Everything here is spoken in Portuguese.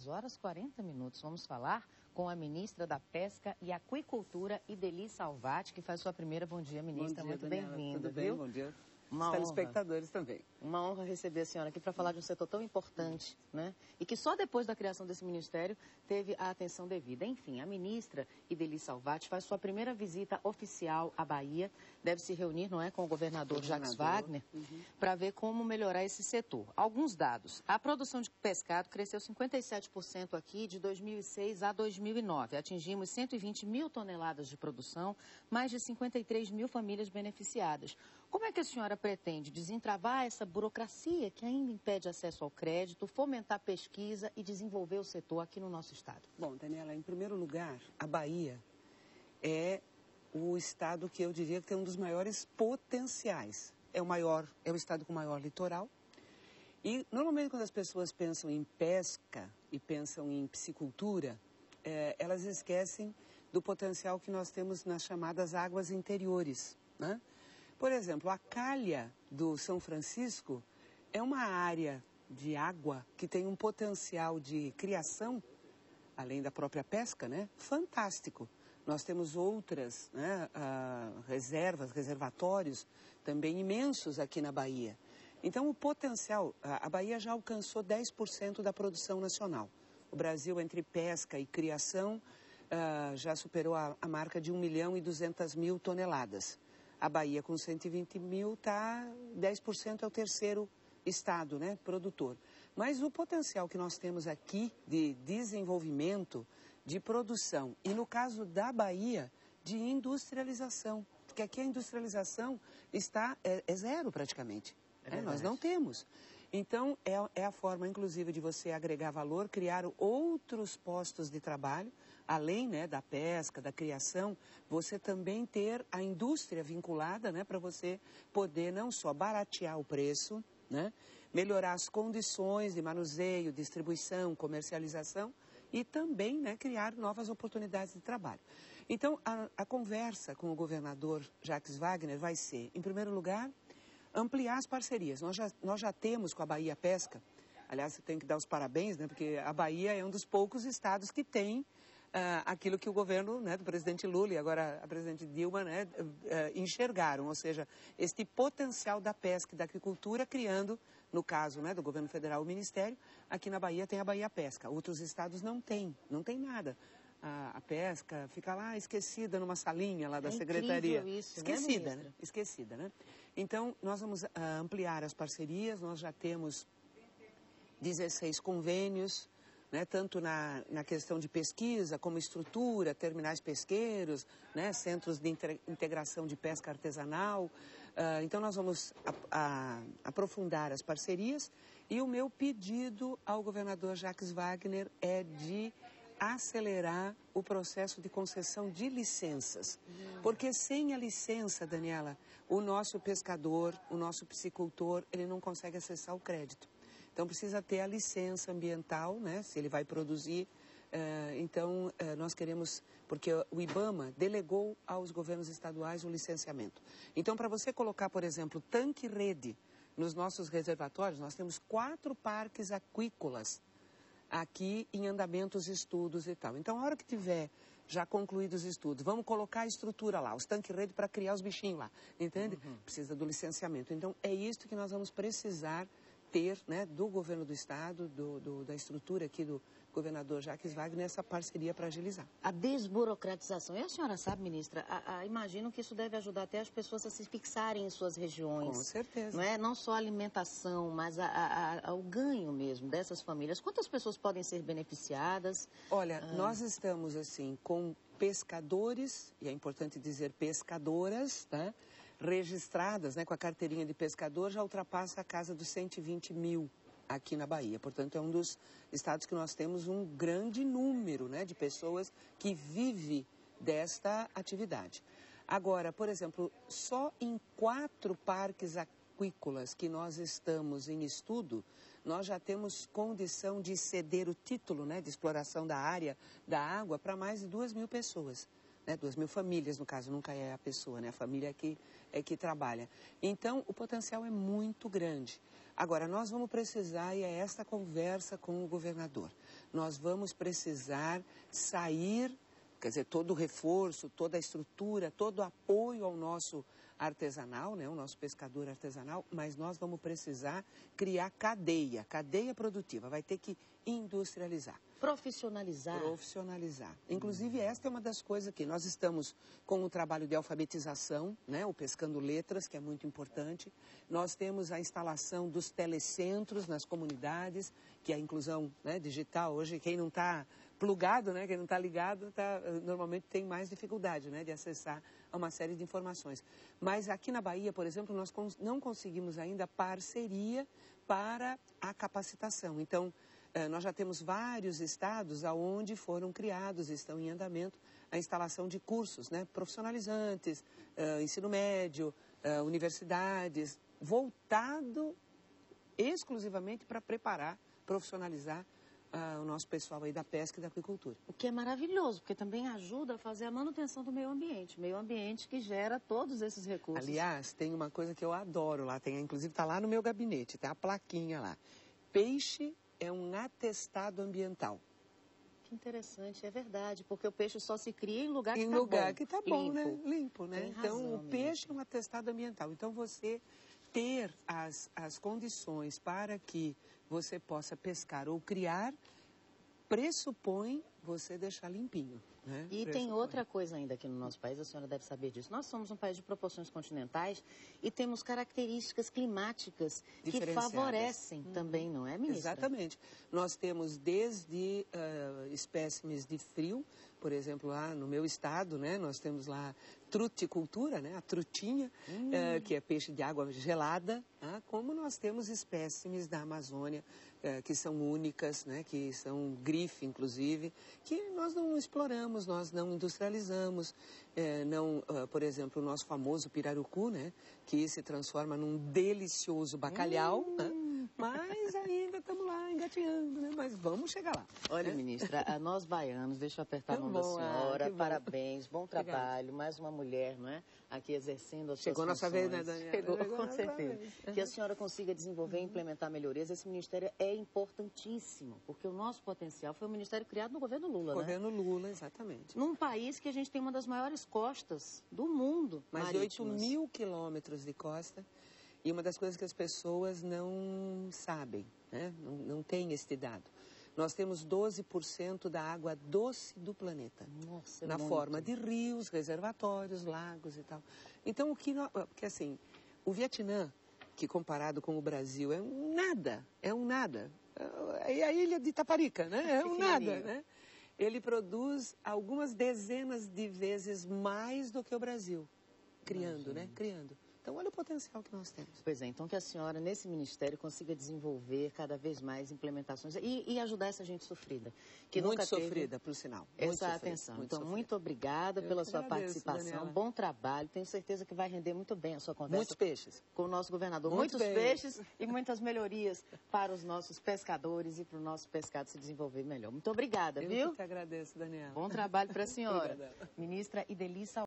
horas 40 minutos. Vamos falar com a ministra da Pesca e Aquicultura, Idely Salvati, que faz sua primeira. Bom dia, ministra. Bom dia, muito bem-vinda. Tudo bem? Viu? Bom dia. Uma telespectadores também. Uma honra receber a senhora aqui para falar de um setor tão importante, né? E que só depois da criação desse ministério teve a atenção devida. Enfim, a ministra Idely Salvati faz sua primeira visita oficial à Bahia, deve se reunir, não é, com o governador Jacques Wagner, para ver como melhorar esse setor. Alguns dados. A produção de pescado cresceu 57% aqui de 2006 a 2009. Atingimos 120 mil toneladas de produção, mais de 53 mil famílias beneficiadas. Como é que a senhora pretende desentravar essa burocracia que ainda impede acesso ao crédito, fomentar pesquisa e desenvolver o setor aqui no nosso estado? Bom, Daniela, em primeiro lugar, a Bahia é o estado que eu diria que tem um dos maiores potenciais. É o estado com o maior litoral. E, normalmente, quando as pessoas pensam em pesca e pensam em piscicultura, elas esquecem do potencial que nós temos nas chamadas águas interiores, né? Por exemplo, a calha do São Francisco é uma área de água que tem um potencial de criação, além da própria pesca, né? Fantástico. Nós temos outras, né, reservatórios também imensos aqui na Bahia. Então, o potencial, a Bahia já alcançou 10% da produção nacional. O Brasil, entre pesca e criação, já superou a marca de 1.200.000 toneladas. A Bahia, com 120 mil, 10% é o terceiro estado, né, produtor. Mas o potencial que nós temos aqui de desenvolvimento, de produção, e no caso da Bahia, de industrialização, porque aqui a industrialização é zero praticamente. Nós não temos. Então, é a forma, inclusive, de você agregar valor, criar outros postos de trabalho, além, né, da pesca, da criação, você também ter a indústria vinculada, né, para você poder não só baratear o preço, né, melhorar as condições de manuseio, distribuição, comercialização e também, né, criar novas oportunidades de trabalho. Então, a conversa com o governador Jacques Wagner vai ser, em primeiro lugar, ampliar as parcerias. Nós já temos com a Bahia Pesca, aliás, eu tenho que dar os parabéns, né, porque a Bahia é um dos poucos estados que tem aquilo que o governo, né, do presidente Lula e agora a presidente Dilma, né, enxergaram, ou seja, este potencial da pesca e da agricultura, criando, no caso, né, do governo federal, o Ministério. Aqui na Bahia tem a Bahia Pesca, outros estados não tem nada. A pesca fica lá esquecida numa salinha lá da secretaria. Isso, esquecida, né? Esquecida, né? Então, nós vamos ampliar as parcerias, nós já temos 16 convênios, né, tanto na questão de pesquisa, como estrutura, terminais pesqueiros, né, centros de integração de pesca artesanal. Então, nós vamos aprofundar as parcerias e o meu pedido ao governador Jacques Wagner é de acelerar o processo de concessão de licenças. Porque sem a licença, Daniela, o nosso pescador, o nosso piscicultor, ele não consegue acessar o crédito. Então, precisa ter a licença ambiental, né, se ele vai produzir. Então, nós queremos, porque o IBAMA delegou aos governos estaduais o licenciamento. Então, para você colocar, por exemplo, tanque-rede nos nossos reservatórios, nós temos 4 parques aquícolas aqui em andamentos, estudos e tal. Então, a hora que tiver já concluídos os estudos, vamos colocar a estrutura lá, os tanques-rede para criar os bichinhos lá, entende? Precisa do licenciamento. Então, é isso que nós vamos precisar ter, né, do governo do estado, da estrutura aqui do governador Jacques Wagner, essa parceria para agilizar. A desburocratização. E a senhora sabe, ministra, imagino que isso deve ajudar até as pessoas a se fixarem em suas regiões. Com certeza. Não é? Não só a alimentação, mas o ganho mesmo dessas famílias. Quantas pessoas podem ser beneficiadas? Olha, nós estamos, assim, com pescadores, e é importante dizer pescadoras, né, registradas, né, com a carteirinha de pescador, já ultrapassa a casa dos 120 mil aqui na Bahia. Portanto, é um dos estados que nós temos um grande número, né, de pessoas que vive desta atividade. Agora, por exemplo, só em 4 parques aquícolas que nós estamos em estudo, nós já temos condição de ceder o título, né, de exploração da área da água para mais de 2.000 pessoas. Né, 2.000 famílias, no caso, nunca é a pessoa, né, a família é que trabalha. Então, o potencial é muito grande. Agora, nós vamos precisar, e é esta conversa com o governador, nós vamos precisar sair, quer dizer, todo o reforço, toda a estrutura, todo o apoio ao nosso artesanal, né, o nosso pescador artesanal, mas nós vamos precisar criar cadeia produtiva, vai ter que industrializar. Profissionalizar. Profissionalizar. Inclusive, esta é uma das coisas que nós estamos com o trabalho de alfabetização, né, o Pescando Letras, que é muito importante. Nós temos a instalação dos telecentros nas comunidades, que é a inclusão, né, digital. Hoje, quem não está plugado, né, quem não está ligado, normalmente tem mais dificuldade, né, de acessar a uma série de informações. Mas aqui na Bahia, por exemplo, nós não conseguimos ainda parceria para a capacitação. Então, nós já temos vários estados onde foram criados, estão em andamento, a instalação de cursos, né, profissionalizantes, ensino médio, universidades, voltado exclusivamente para preparar, profissionalizar o nosso pessoal aí da pesca e da aquicultura. O que é maravilhoso, porque também ajuda a fazer a manutenção do meio ambiente que gera todos esses recursos. Aliás, tem uma coisa que eu adoro lá, inclusive está lá no meu gabinete, tem a plaquinha lá. Peixe é um atestado ambiental. Que interessante, é verdade, porque o peixe só se cria em lugar que está bom. Em lugar que está bom, né? Limpo, né? Então, o peixe é um atestado ambiental. Então, você ter as condições para que você possa pescar ou criar, pressupõe você deixar limpinho. Né? E tem outra coisa ainda aqui no nosso país, a senhora deve saber disso. Nós somos um país de proporções continentais e temos características climáticas que favorecem também, não é, ministra? Exatamente. Nós temos desde espécimes de frio, por exemplo, lá no meu estado, né, nós temos lá truticultura, né, a trutinha, que é peixe de água gelada, como nós temos espécimes da Amazônia, que são únicas, né, que são grife, inclusive, que nós não exploramos, nós não industrializamos, por exemplo, o nosso famoso pirarucu, né, que se transforma num delicioso bacalhau, mas ainda estamos lá engatinhando, né, mas vamos chegar lá. Olha, ministra, a nós baianos, deixa eu apertar a mão da senhora, parabéns, bom trabalho, mais uma mulher, não é? Aqui exercendo as suas funções. Chegou nossa vez, né, Daniela? Chegou, com certeza. Que a senhora consiga desenvolver e implementar melhorias. Esse ministério é importantíssimo, porque o nosso potencial foi um ministério criado no governo Lula, Governo Lula, exatamente. Num país que a gente tem uma das maiores costas do mundo, mais de 8.000 quilômetros de costa. E uma das coisas que as pessoas não sabem, né? Não tem este dado. Nós temos 12% da água doce do planeta. Nossa, na forma de rios, reservatórios, lagos e tal. Então, porque assim, o Vietnã, que comparado com o Brasil é um nada. É a ilha de Itaparica, né? É um nada, né? Ele produz algumas dezenas de vezes mais do que o Brasil, criando. Então, olha o potencial que nós temos. Pois é, então que a senhora, nesse ministério, consiga desenvolver cada vez mais implementações e ajudar essa gente sofrida. Que muito nunca sofrida, por sinal. Essa atenção. Então, muito obrigada pela sua participação. Daniela. Bom trabalho. Tenho certeza que vai render muito bem a sua conversa. Muitos peixes. Com o nosso governador. Muitos peixes e muitas melhorias para os nossos pescadores e para o nosso pescado se desenvolver melhor. Muito obrigada, viu? Eu que te agradeço, Daniela. Bom trabalho para a senhora. Ministra Idely Salvati.